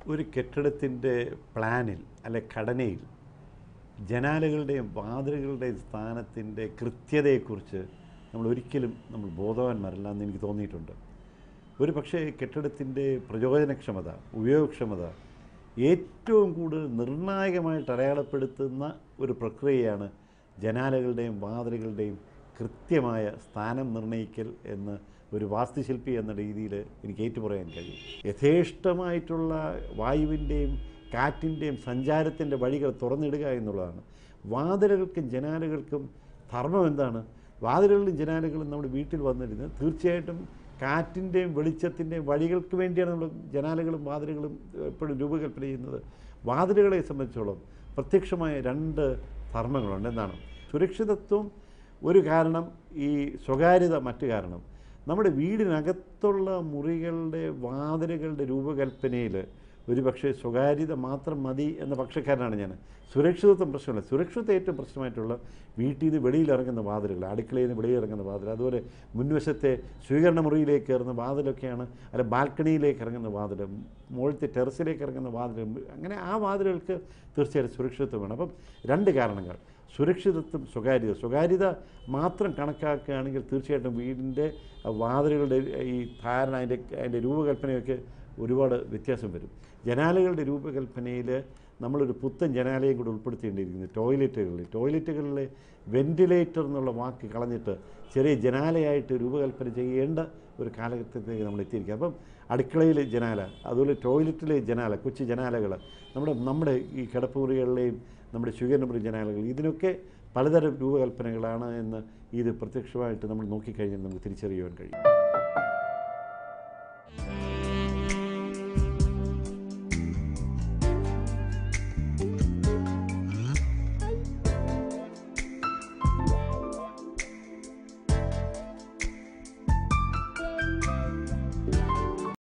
ഒരു കെട്ടിടത്തിൻ്റെ പ്ലാനിൽ അല്ലെ ഘടനയിൽ ജനാലകളുടെയും വാതിലുകളുടെയും സ്ഥാനത്തിൻ്റെ കൃത്യതയെക്കുറിച്ച് നമ്മൾ ബോധവാന്മാരല്ല എന്ന് എനിക്ക് തോന്നിയിട്ടുണ്ട്. ഒരു പക്ഷേ കെട്ടിടത്തിൻ്റെ പ്രയോജനക്ഷമത, ഉപയോഗക്ഷമത ഏറ്റവും കൂടുതൽ നിർണായകമായിട്ട് അടയാളപ്പെടുത്തുന്ന ഒരു പ്രക്രിയയാണ് ജനാലകളുടെയും വാതിലുകളുടെയും കൃത്യമായ സ്ഥാനം നിർണ്ണയിക്കൽ എന്ന് ഒരു വാസ്തുശില്പി എന്ന രീതിയിൽ എനിക്ക് ഏറ്റുപറയാൻ കഴിയും. യഥേഷ്ടമായിട്ടുള്ള വായുവിൻ്റെയും കാറ്റിൻ്റെയും സഞ്ചാരത്തിൻ്റെ വഴികൾ തുറന്നിടുക എന്നുള്ളതാണ്. വാതിലുകൾക്കും ജനാലകൾക്കും ധർമ്മം എന്താണ്? വാതിലുകളും ജനാലകളും നമ്മുടെ വീട്ടിൽ വന്നിരുന്നത് തീർച്ചയായിട്ടും കാറ്റിൻ്റെയും വെളിച്ചത്തിൻ്റെയും വഴികൾക്ക് വേണ്ടിയാണ് നമ്മൾ ജനാലകളും വാതിലുകളും എപ്പോഴും രൂപകൽപ്പന ചെയ്യുന്നത്. വാതിലുകളെ സംബന്ധിച്ചോളം പ്രത്യക്ഷമായ രണ്ട് ധർമ്മങ്ങളുണ്ട്. എന്താണ്? സുരക്ഷിതത്വം ഒരു കാരണം, ഈ സ്വകാര്യത മറ്റു കാരണം. നമ്മുടെ വീടിനകത്തുള്ള മുറികളുടെ വാതിലുകളുടെ രൂപകൽപ്പനയിൽ ഒരു പക്ഷേ സ്വകാര്യത മാത്രം മതി എന്ന പക്ഷക്കാരനാണ് ഞാൻ. സുരക്ഷിതത്വം പ്രശ്നമല്ല. സുരക്ഷിതത്വം ഏറ്റവും പ്രശ്നമായിട്ടുള്ള വീട്ടിൽ നിന്ന് വെളിയിലിറങ്ങുന്ന വാതിലുകൾ, അടുക്കളയിൽ നിന്ന് വെളിയിലിറങ്ങുന്ന വാതിൽ, അതുപോലെ മുൻവശത്തെ സ്വീകരണ മുറിയിലേക്ക് കയറുന്ന വാതിലൊക്കെയാണ്, അല്ല ബാൽക്കണിയിലേക്ക് ഇറങ്ങുന്ന വാതിൽ, മുകളിലത്തെ ടെറസിലേക്ക് ഇറങ്ങുന്ന വാതിൽ, അങ്ങനെ ആ വാതിലുകൾക്ക് തീർച്ചയായിട്ടും സുരക്ഷിതത്വം വേണം. അപ്പം രണ്ട് കാരണങ്ങൾ: സുരക്ഷിതത്വം, സ്വകാര്യത മാത്രം കണക്കാക്കുകയാണെങ്കിൽ തീർച്ചയായിട്ടും വീടിൻ്റെ വാതിലുകളുടെ ഈ ധാരണ, അതിൻ്റെ രൂപകൽപ്പനയൊക്കെ ഒരുപാട് വ്യത്യാസം വരും. ജനാലകളുടെ രൂപകൽപ്പനയിൽ നമ്മളൊരു പുത്തൻ ജനാലയും കൂടെ ഉൾപ്പെടുത്തേണ്ടിയിരിക്കുന്നത് ടോയ്ലറ്റുകളിലെ വെൻറ്റിലേറ്റർ എന്നുള്ള വാക്ക് കളഞ്ഞിട്ട് ചെറിയ ജനാലയായിട്ട് രൂപകൽപ്പന ചെയ്യേണ്ട ഒരു കാലഘട്ടത്തിലേക്ക് നമ്മൾ എത്തിയിരിക്കുക. അപ്പം അടുക്കളയിലെ ജനാല, അതുപോലെ ടോയ്ലറ്റിലെ ജനാല, കൊച്ചു ജനാലകൾ, നമ്മുടെ ഈ കിടപ്പുമുറികളിലെയും നമ്മുടെ സ്വീകരണമുറി ജനാലകൾ, ഇതിനൊക്കെ പലതരം രൂപകൽപ്പനകളാണ് എന്ന് ഇത് പ്രത്യക്ഷമായിട്ട് നമ്മൾ നോക്കിക്കഴിഞ്ഞാൽ നമുക്ക് തിരിച്ചറിയുവാൻ കഴിയും.